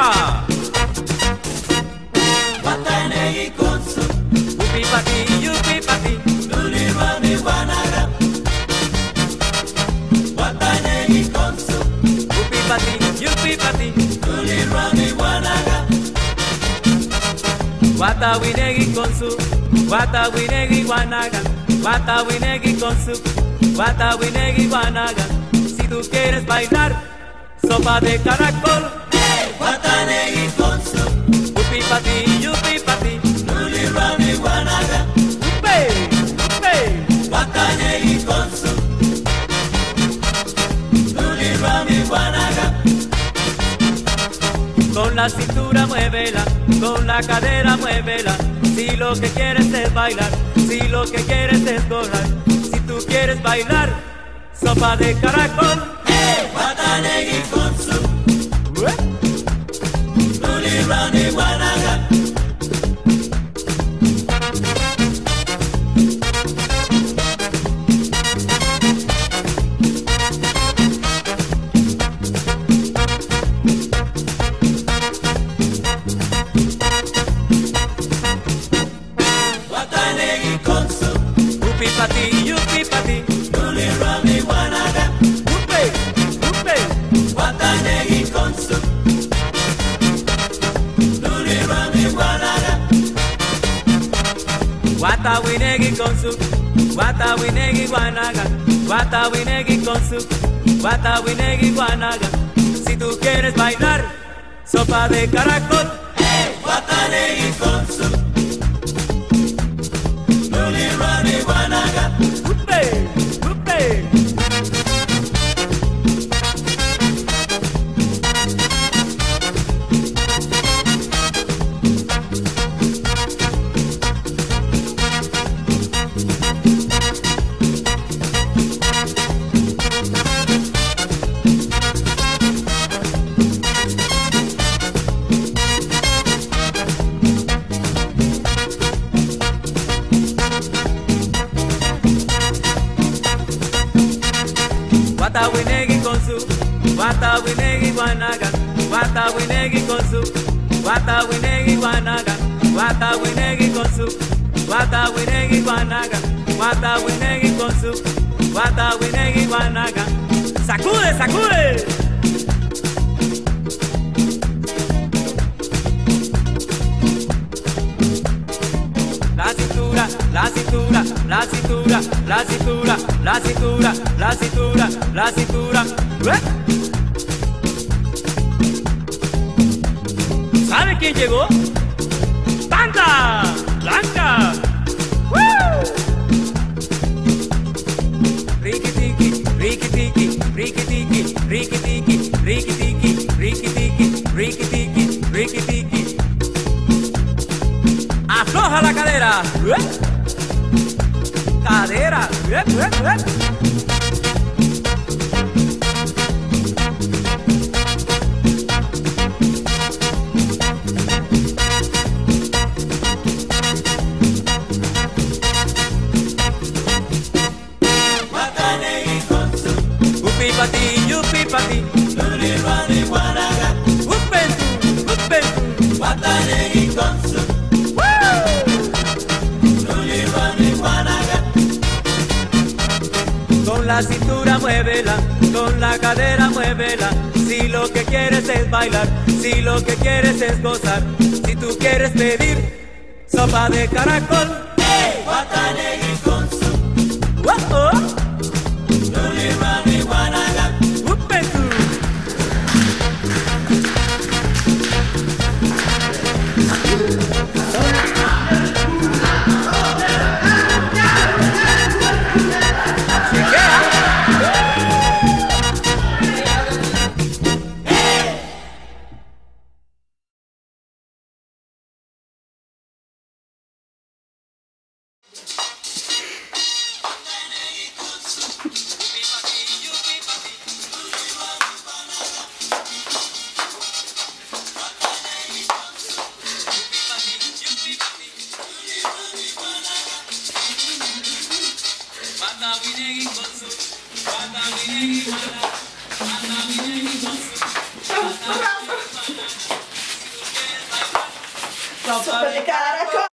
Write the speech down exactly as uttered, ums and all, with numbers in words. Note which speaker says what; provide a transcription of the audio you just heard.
Speaker 1: ¡Epa!
Speaker 2: Watanegi konsu,
Speaker 1: Upi pati, yupi pati,
Speaker 2: nulirwani wanaga. Watanegi konsu,
Speaker 1: upi pati, yupi pati,
Speaker 2: nulirwani wanaga.
Speaker 1: Wata winegi konsu, wata winegi wanaga, wata winegi konsu, wata winegi wanaga. Si tú quieres bailar, sopa de caracol,
Speaker 2: Watanegi konsu,
Speaker 1: upi pati, yupi pati,
Speaker 2: nulirwani wanaga.
Speaker 1: upe, upe.
Speaker 2: Watanegi konsu, nulirwani wanaga.
Speaker 1: Con la cintura muévela, con la cadera muévela. Si lo que quieres es bailar, si lo que quieres es gozar. Si tú quieres bailar, sopa de caracol.
Speaker 2: Watanegi konsu,
Speaker 1: ¿Eh?
Speaker 2: nulirwani wanaga. Watanegi konsu,
Speaker 1: Upi pati, yupi pati,
Speaker 2: nulirwani wanaga.
Speaker 1: upe, upe.
Speaker 2: Watanegi konsu, nulirwani wanaga.
Speaker 1: Wata winegi konsu, wata winegi wanaga, wata winegi konsu, wata winegi wanaga. Si tú quieres bailar, sopa de caracol.
Speaker 2: Watanegi konsu, nulirwani wanaga.
Speaker 1: Upe, upe. Wata winegi konsu, wata winegi wanaga, wata winegi konsu, wata winegi wanaga, wata winegi konsu, wata winegi wanaga, wata winegi konsu, wata winegi wanaga. Sacude, sacude. La cintura, la cintura, la cintura, la cintura, la cintura, la cintura, la cintura. ¿Eh? ¿Sabe quién llegó? ¡Banda! ¡Blanca! ¡Woo! Riki tiki, riki tiki, riki tiki, riki tiki, riki tiki, riki tiki, riki tiki, riki tiki. Afloja la cadera. ¿Eh? Cadera. ¿Eh? ¿Eh? ¿Eh?
Speaker 2: Watanegi konsu,
Speaker 1: Upi pati, yupi pati.
Speaker 2: nulirwani wanaga.
Speaker 1: Upentu, upentu.
Speaker 2: Watanegi konsu, nulirwani wanaga.
Speaker 1: Con la cintura muévela, con la cadera muévela. Si lo que quieres es bailar, si lo que quieres es gozar. Si tú quieres pedir sopa de caracol.
Speaker 2: Watanegi konsu,
Speaker 1: Oh, oh.
Speaker 2: nulirwani wanaga.
Speaker 1: Upentu. Wata winegi konsu, wata winegi wanaga.